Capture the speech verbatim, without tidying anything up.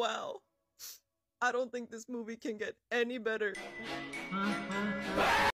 Wow. I don't think this movie can get any better.